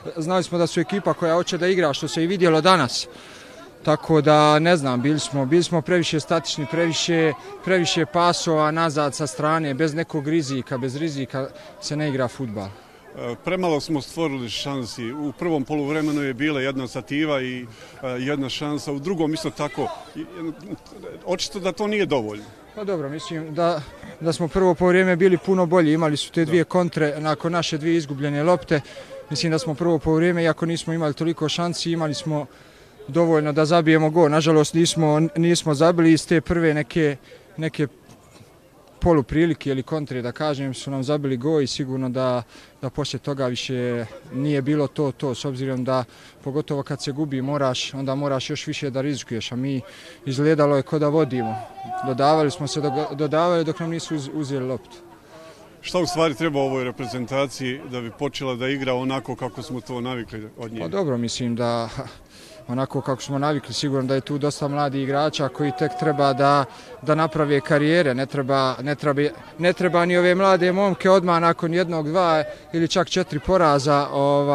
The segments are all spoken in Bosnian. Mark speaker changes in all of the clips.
Speaker 1: znali smo da su ekipa koja hoće da igra, što se i vidjelo danas. Tako da, ne znam, bili smo previše statični, previše pasova nazad sa strane, bez nekog rizika, bez rizika se ne igra fudbal.
Speaker 2: Premalo smo stvorili šansi. U prvom poluvremenu je bila jedna sativa i jedna šansa, u drugom isto tako. Očito da to nije dovoljno.
Speaker 1: Pa dobro, mislim da smo prvo poluvreme bili puno bolji, imali su te dvije kontre nakon naše dvije izgubljene lopte. Mislim da smo prvo poluvreme, iako nismo imali toliko šansi, imali smo dovoljno da zabijemo gol. Nažalost nismo zabili iz te prve neke poluprilike ili kontre, da kažem, su nam zabili gol i sigurno da poslije toga više nije bilo to, s obzirom da pogotovo kad se gubi onda moraš još više da rizikuješ, a mi izgledalo je kao da vodimo. Dodavali dok nam nisu uzeli loptu.
Speaker 2: Šta u stvari treba ovoj reprezentaciji da bi počela da igra onako kako smo to navikli od nje?
Speaker 1: Pa dobro, mislim da onako kako smo navikli, sigurno da je tu dosta mladih igrača koji tek treba da naprave karijere. Ne treba ni ove mlade momke odmah nakon jednog, dva ili čak 4 poraza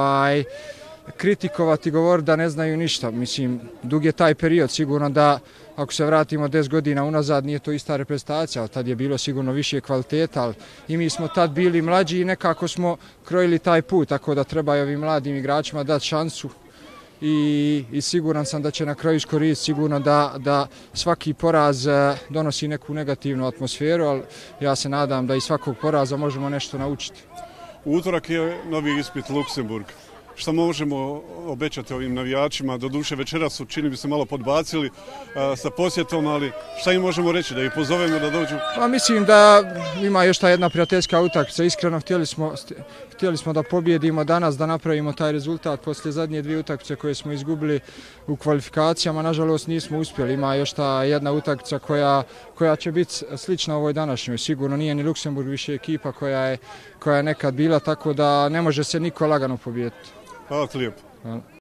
Speaker 1: kritikovati, govoriti da ne znaju ništa. Mislim, dug je taj period, sigurno da ako se vratimo 10 godina unazad nije to ista reprezentacija, ali tad je bilo sigurno više kvaliteta, ali i mi smo tad bili mlađi i nekako smo krojili taj put, tako da treba i ovim mladim igračima dati šansu. I siguran sam da će na kraju iskoristiti sigurno da svaki poraz donosi neku negativnu atmosferu, ali ja se nadam da iz svakog poraza možemo nešto naučiti.
Speaker 2: U utorak je novi ispit Luksemburg. Šta možemo obećati ovim navijačima? Doduše večeras su, čini bi se, malo podbacili sa posjetom, ali šta im možemo reći, da ih pozovemo da dođu?
Speaker 1: Pa mislim da ima još ta jedna prijateljska utakmica. Iskreno htjeli smo da pobjedimo danas, da napravimo taj rezultat poslije zadnje dvije utakmice koje smo izgubili u kvalifikacijama. Nažalost nismo uspjeli. Ima još ta jedna utakmica koja će biti slična ovoj današnjoj. Sigurno nije ni Luksemburg više ekipa koja je nekad bila, tako da ne može se niko lagano pobijediti.
Speaker 2: Hvala ti lijepo.